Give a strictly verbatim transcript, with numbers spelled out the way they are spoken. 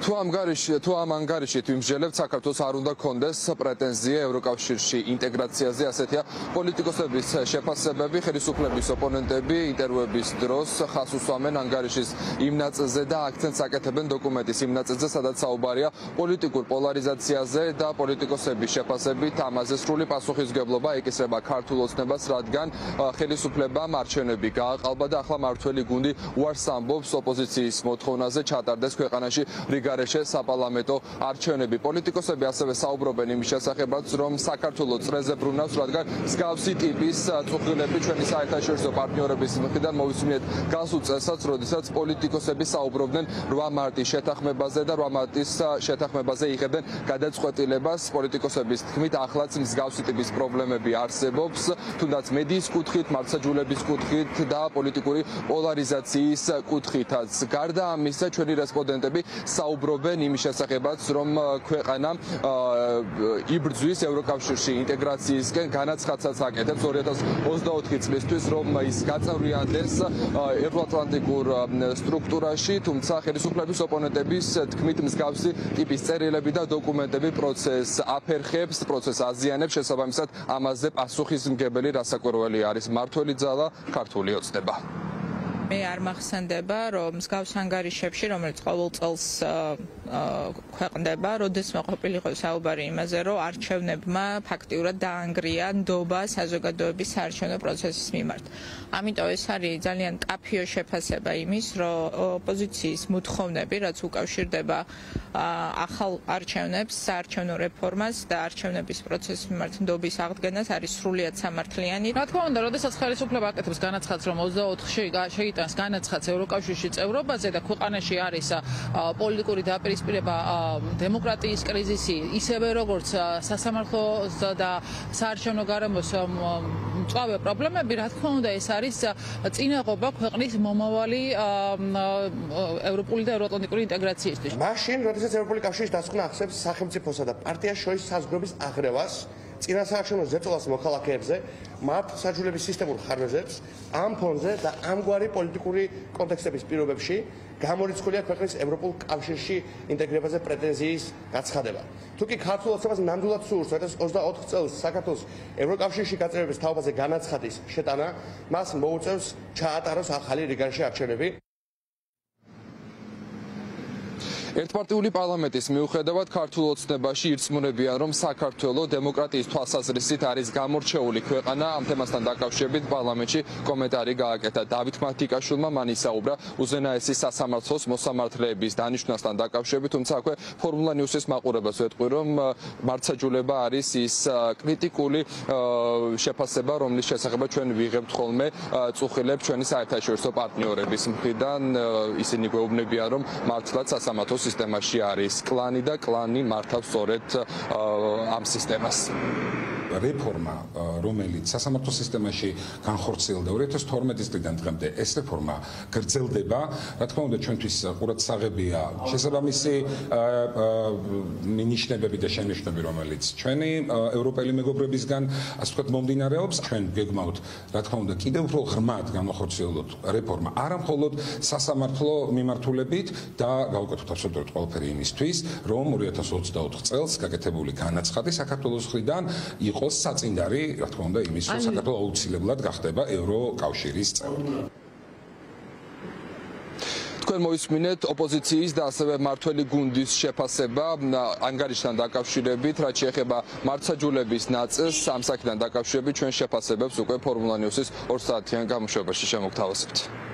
თუ ამ გარეშე თუ ამ ანგარიშით ვიმსჯელებთ, საქართველოს არ უნდა კონდეს პრეტენზია ევროკავშირში ინტეგრაციაზე, ასეთია პოლიტიკოსების შეფასებები, ხელისუფლების ოპონენტები ინტერვიუების დროს ხას უსვამენ ანგარიშის იმ ნაწილზე და აქცენტს აკეთებენ დოკუმენტის იმ ნაწილზე, სადაც საუბარია პოლიტიკურ პოლარიზაციაზე და პოლიტიკოსების შეფასებით ამაზე სრული პასუხისმგებლობა ეკისრება ქართულ ოცნებას, რადგან ხელისუფლებამ არჩევნები გააყალბა და ახლა მართველი გუნდი უარს ამბობს ოპოზიციის მოთხოვნაზე ჩატარდეს ქვეყანაში რიგარეშე საპარლამენტო არჩევნები. პოლიტიკოსები ასევე საუბრობენ იმის შესახებაც, რომ საქართველოს წრეზე ბრუნავს, რადგან მსგავსი ტიპის წუხილები ჩვენი საერთაშორისო პარტნიორების მხრიდან მოვისმინეთ გასულ წელსაც, როდესაც პოლიტიკოსები საუბრობდნენ რვა მარტის შეთანხმებაზე და რვა მარტის შეთანხმებაზე იღებდნენ გადაწყვეტილებას. პოლიტიკოსების თქმით, ახლაც მსგავსი ტიპის პრობლემები არსებობს, თუნდაც მედიის კუთხით, მართლმსაჯულების კუთხით და პოლიტიკური პოლარიზაციის კუთხითაც. გარდა ამისა, ჩვენი რესპონდენტები საუბრობენ იმის შესახებაც, რომ ქვეყანა იბრძვის ევროკავშირში ინტეგრაციისკენ, განაცხადსაც აკეთებს ორი ათას ოცდაოთხი წლისთვის, რომ ის გაწევრიანდეს ევროატლანტიკურ სტრუქტურაში, თუმცა ხელისუფლების ოპონენტების თქმით, მსგავსი ტიპის წერილები და დოკუმენტები პროცესს აფერხებს, პროცესს აზიანებს, შესაბამისად ამაზე პასუხისმგებელი რასაკვირველი არის მართველი ძალა, ქართული ოცნება. მე არ მახსენდება, რომ მსგავს ანგარიშებში, რომელიც ყოველ წელს ქვეყნდება, როდესმე ყოფილიყო საუბარი იმაზე, რომ არჩევნებმა ფაქტიურად დაანგრია ნდობა საზოგადოების საარჩევნო პროცესის მიმართ. ამიტომ ეს არის ძალიან კაფიო შეფასება იმის, რომ ოპოზიციის მოთხოვნები, რაც უკავშირდება ახალ არჩევნებს, საარჩევნო რეფორმას და არჩევნების პროცესის მიმართ ნდობის აღდგენას, არის სრულიად სამართლიანი. რა თქმა უნდა, როდესაც ხელისუფლება აკეთებს განაცხადს, რომ ოცდაოთხში შეიტანს განაცხადს ევროკავშირში წევრობაზე და ქვეყანაში არის პოლიტიკური დაპირისპირება დემოკრატიის კრიზისი, ისევე როგორც სასამართლო და საარჩევნო გარემოს მწვავე პრობლემები, რა თქმა უნდა, ეს არის წინაღობა ქვეყნის მომავალი ევროპული და ევროატლანტიკური ინტეგრაციისთვის. მაშინ, როდესაც ევროპული კავშირის დასკვნა ახსენებს სახელმწიფოსა და პარტიას შორის საზღვრების აღრევას, წინასაარჩევნო ზეწოლას მოქალაქეებზე, მართლმსაჯულების სისტემურ ხარვეზებს, ამ ფონზე და ამგვარი პოლიტიკური კონტექსტების პირობებში გამორიცხულია ქვეყნის ევროპულ კავშირში ინტეგრირებაზე პრეტენზიის გაცხადება. თუ კი ქართულ ოცნებას ნამდვილად სურს ორი ათას ოცდაოთხ წელს საქართველოს ევროკავშირში გაწევრების თაობაზე განაცხადის შეტანა, მას მოუწევს ჩაატაროს ახალი რიგარეშე არჩევნები. ერთპარტიული პარლამენტის მიუხედავად ქართულ ოცნებაში ირწმუნებიან, რომ საქართველო დემოკრატიის თვალსაზრისით არის გამორჩეული ქვეყანა. ამ თემასთან დაკავშირებით პარლამენტში კომენტარი გააკეთა დავით მათიკაშვილმა, მან ისაუბრა უზენაესი სასამართლოს მოსამართლეების დანიშვნასთან დაკავშირებით, თუმცა აქვე ფორმულა ნიუსის მაყურებელს ვეტყვი, რომ მართლმსაჯულება არის ის კრიტიკული შეფასება, რომლის შესახებაც ჩვენ ვიღებთ ხოლმე წუხილებს ჩვენი საერთაშორისო პარტნიორების მხრიდან. ისინი გვეუბნებიან, რომ მართლაც სასამართლოს სისტემაში არის კლანი და კლანი მართავს სწორედ ამ სისტემას. რეფორმა, რომელიც სასამართლო სისტემაში განხორციელდა ორი ათას თორმეტი წლიდან დღემდე, ეს რეფორმა გრძელდება. რა თქმა უნდა, ჩვენთვის ყურადსაღებია შესაბამისი ნიშნებები და შენიშვნები, რომელიც ჩვენი ევროპელი მეგობრებისგან, ასე ვთქვათ, მომდინარეობს. ჩვენ გეგმავთ, რა თქმა უნდა, კიდევ უფრო ღრმად განახორციელოთ რეფორმა, არა მხოლოდ სასამართლო მიმართულებით და გავუკეთოთ აბსოლუტურად ყველაფერი იმისთვის, რომ ორი ათას ოცდაოთხ წელს გაკეთებული განაცხადი საქართველოს მხრიდან იყო საწინდარი, რა თქმა უნდა, იმის, რომ საქართველო აუცილებლად გახდება ევროკავშირის წევრი. თქვენ მოვისმინეთ ოპოზიციის და ასევე მართველი გუნდის შეფასება ანგარიშთან დაკავშირებით, რაც შეეხება მართლმსაჯულების ნაწილს, ამ საკითხთან დაკავშირებით ჩვენ შეფასებებს უკვე ფორმულა ნიუსის ორ საათიან გამოშვებაში შემოგთავაზებთ.